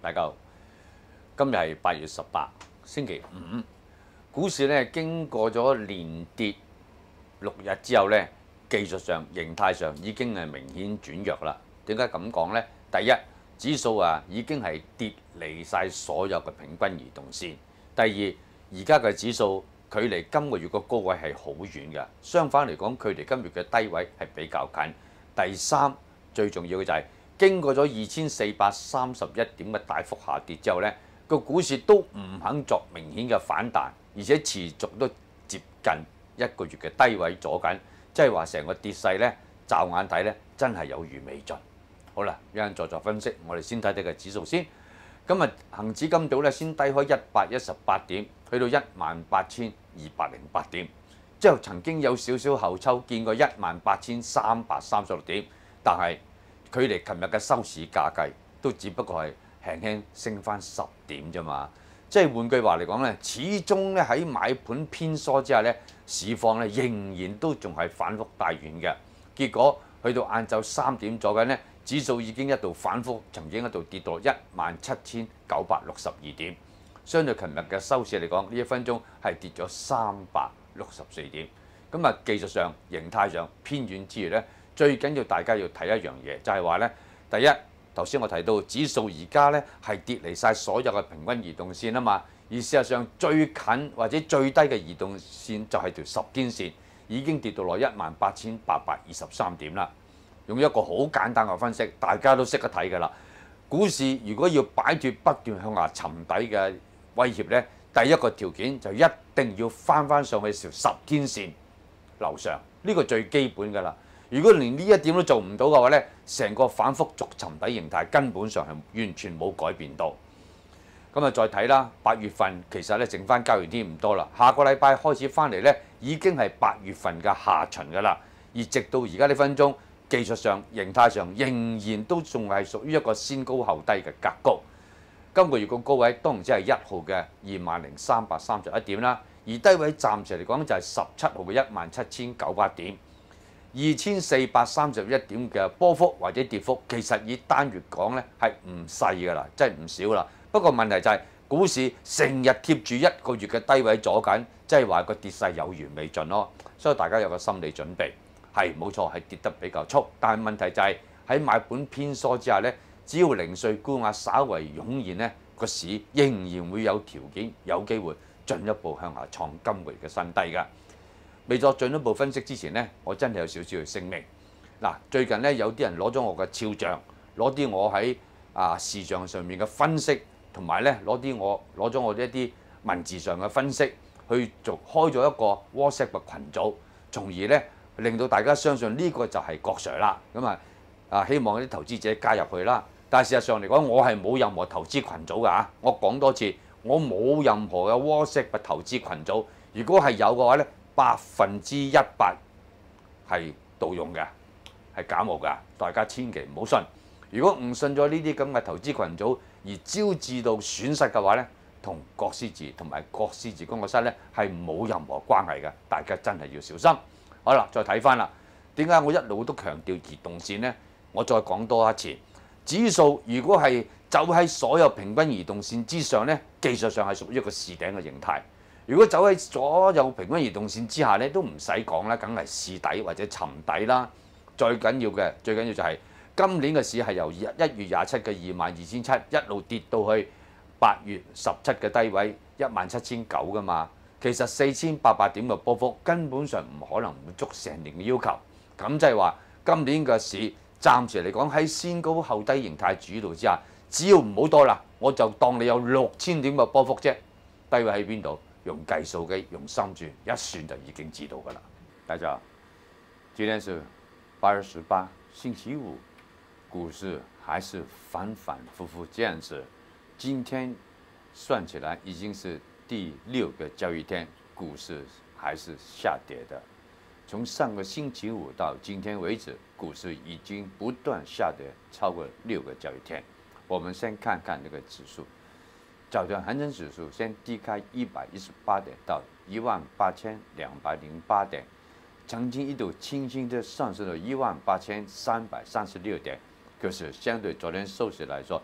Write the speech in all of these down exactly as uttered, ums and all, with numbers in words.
大家好，今日係八月十八，星期五。股市咧經過咗連跌六日之後咧，技術上、形態上已經係明顯轉弱啦。點解咁講呢？第一，指數啊已經係跌離晒所有嘅平均移動線。第二，而家嘅指數距離今個月個高位係好遠嘅，相反嚟講，距離今月嘅低位係比較近。第三，最重要嘅就係、是、經過咗二千四百三十一點嘅大幅下跌之後呢，個股市都唔肯作明顯嘅反彈，而且持續都接近一個月嘅低位阻緊，即係話成個跌勢呢，驟眼睇呢，真係有餘未盡。好啦，一陣再作分析，我哋先睇睇個指數先。今日恆指今早咧先低開一百一十八點，去到一萬八千二百零八點，之後曾經有少少後抽，見過一萬八千三百三十六點，但係距離琴日嘅收市價計都只不過係輕輕升翻十點啫嘛。即係換句話嚟講咧，始終咧喺買盤偏疏之下咧，市況咧仍然都仲係反覆大遠嘅。結果去到晏晝三點左右咧，指數已經一度反覆，曾經一度跌到一萬七千九百六十二點，相對琴日嘅收市嚟講，呢一分鐘係跌咗三百六十四點。咁啊，技術上、形態上偏軟之餘咧，最緊要大家要睇一樣嘢，就係話咧，第一頭先我提到指數而家咧係跌離晒所有嘅平均移動線啊嘛，而事實上最近或者最低嘅移動線就係條十天線，已經跌到落一萬八千八百二十三點啦。用一個好簡單嘅分析，大家都識得睇㗎啦。股市如果要擺脱不斷向下沉底嘅威脅呢，第一個條件就一定要翻翻上去條十天線樓上，呢個最基本㗎啦。如果連呢一點都做唔到嘅話呢，成個反覆逐沉底形態根本上係完全冇改變到。咁啊，再睇啦，八月份其實咧剩翻交易天唔多啦，下個禮拜開始翻嚟呢，已經係八月份嘅下旬㗎啦，而直到而家呢分鐘。技術上、形態上仍然都仲係屬於一個先高後低嘅格局。今個月個高位當然只係一號嘅二萬零三百三十一點啦，而低位暫時嚟講就係十七號嘅一萬七千九百點，二千四百三十一點嘅波幅或者跌幅，其實以單月講呢係唔細㗎啦，真係唔少啦。不過問題就係、是、股市成日貼住一個月嘅低位阻緊，即係話個跌勢有餘未盡咯，所以大家有個心理準備。係冇錯，係跌得比較速，但係問題就係喺買盤偏疏之下呢，只要零碎沽壓稍為湧現呢，個市仍然會有條件、有機會進一步向下創今個月嘅新低㗎。未作進一步分析之前呢，我真係有少少嘅聲明。嗱，最近呢，有啲人攞咗我嘅肖像，攞啲我喺啊視像上面嘅分析，同埋呢攞啲我攞咗我一啲文字上嘅分析，去做開咗一個 WhatsApp 嘅群組，從而呢，令到大家相信呢個就係郭 Sir 啦，咁啊啊希望啲投資者加入去啦。但係事實上嚟講，我係冇任何投資群組㗎嚇。我講多次，我冇任何嘅 WhatsApp 嘅投資群組。如果係有嘅話咧，百分之一百係盜用嘅，係假冒㗎。大家千祈唔好信。如果唔信咗呢啲咁嘅投資群組而招致到損失嘅話咧，同郭思治同埋郭思治工作室咧係冇任何關係嘅。大家真係要小心。好啦，再睇翻啦。點解我一路都強調移動線呢？我再講多一次，指數如果係走喺所有平均移動線之上呢，技術上係屬於一個試頂嘅形態。如果走喺所有平均移動線之下呢，都唔使講啦，梗係試底或者沉底啦。最緊要嘅，最緊要就係今年嘅市係由一月廿七嘅二萬二千七一路跌到去八月十七嘅低位一萬七千九㗎嘛。其實四千八百點嘅波幅根本上唔可能滿足成年嘅要求，咁即係話今年嘅市暫時嚟講喺先高後低形態主導之下，只要唔好多啦，我就當你有六千點嘅波幅啫。低位喺邊度？用計數機，用心算一算就已經知道㗎啦。大家好，今天是八月十八，星期五，股市還是反反复复這樣子。今天算起來已經是第六個交易天，股市還是下跌的。從上個星期五到今天為止，股市已經不斷下跌超過六個交易天。我們先看看這個指數，早段恒生指數先低開一百一十八點到一萬八千兩百零八點，曾經一度輕輕的上升到一萬八千三百三十六點，可是相對昨天收市來說，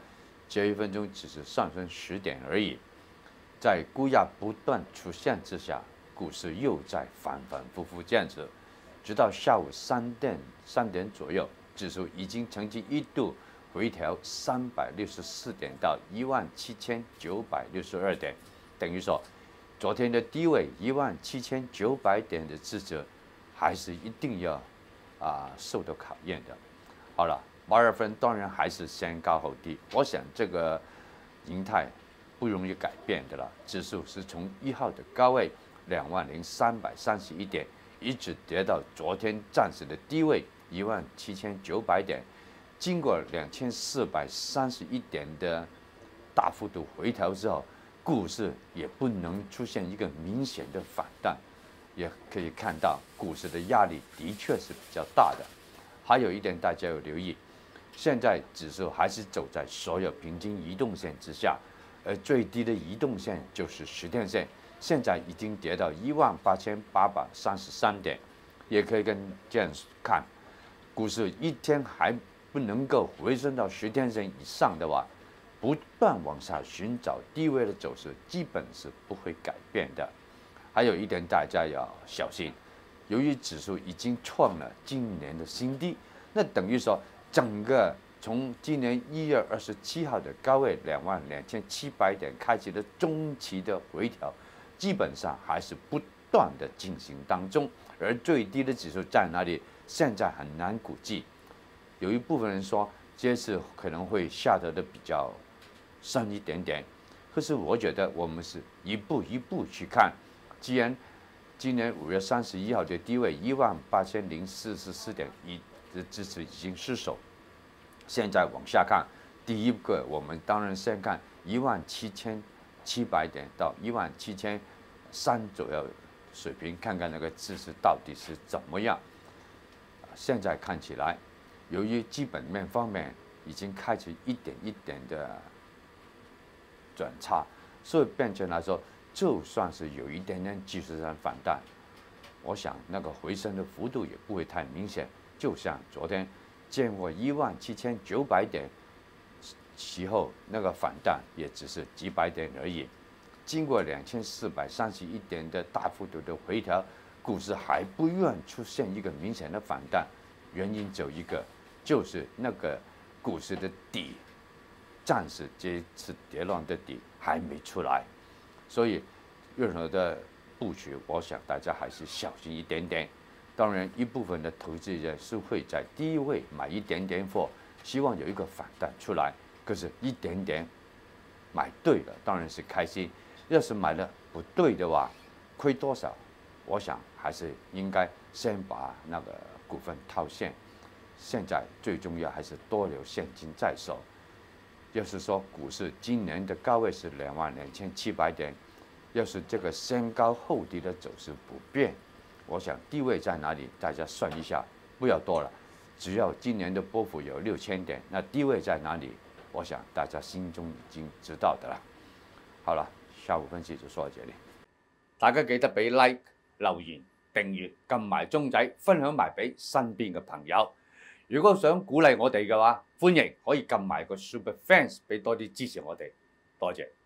这一分钟只是上升十点而已。在估压不断出现之下，股市又在反反复复坚持，直到下午三点三点左右，指数已经曾经一度回调三百六十四点到一万七千九百六十二点，等于说，昨天的低位一万七千九百点的支持，还是一定要啊受到考验的。好了，八月份当然还是先高后低，我想这个形态不容易改变的了。指数是从一号的高位两万零三百三十一点，一直跌到昨天暂时的低位一万七千九百点，经过两千四百三十一点的大幅度回调之后，股市也不能出现一个明显的反弹，也可以看到股市的压力的确是比较大的。还有一点大家要留意，现在指数还是走在所有平均移动线之下，而最低的移动线就是十天线，现在已经跌到一万八千八百三十三点，也可以跟这样看，股市一天还不能够回升到十天线以上的话，不断往下寻找低位的走势，基本是不会改变的。还有一点大家要小心，由于指数已经创了今年的新低，那等于说整个从今年一月二十七号的高位两万两千七百点开启的中期的回调，基本上还是不断的进行当中，而最低的指数在哪里，现在很难估计。有一部分人说这次可能会下跌的比较深一点点，可是我觉得我们是一步一步去看。既然今年五月三十一号的低位一万八千零四十四点一的支持已经失守，现在往下看，第一个我们当然先看一万七千七百点到一万七千三左右水平，看看那个支持到底是怎么样。现在看起来，由于基本面方面已经开始一点一点的转差，所以变成来说，就算是有一点点技术上反弹，我想那个回升的幅度也不会太明显。就像昨天见过一万七千九百点，其后那个反弹也只是几百点而已。经过两千四百三十一点的大幅度的回调，股市还不愿出现一个明显的反弹，原因只有一个，就是那个股市的底，暂时这次跌浪的底还没出来，所以任何的布局，我想大家还是小心一点点。当然，一部分的投资人是会在低位买一点点货，希望有一个反弹出来。可是，一点点买对了，当然是开心；要是买了不对的话，亏多少，我想还是应该先把那个股份套现。现在最重要还是多留现金在手。要是说股市今年的高位是两万两千七百点，要是这个先高后低的走势不变，我想低位在哪里，大家算一下，不要多了，只要今年的波幅有六千点，那低位在哪里，我想大家心中已經知道的啦。好了，下午分析就說到這裡，大家記得俾 like、留言、訂閱、撳埋鐘仔，分享埋俾身邊嘅朋友。如果想鼓勵我哋嘅話，歡迎可以撳埋個 Super Fans 俾多啲支持我哋，多謝。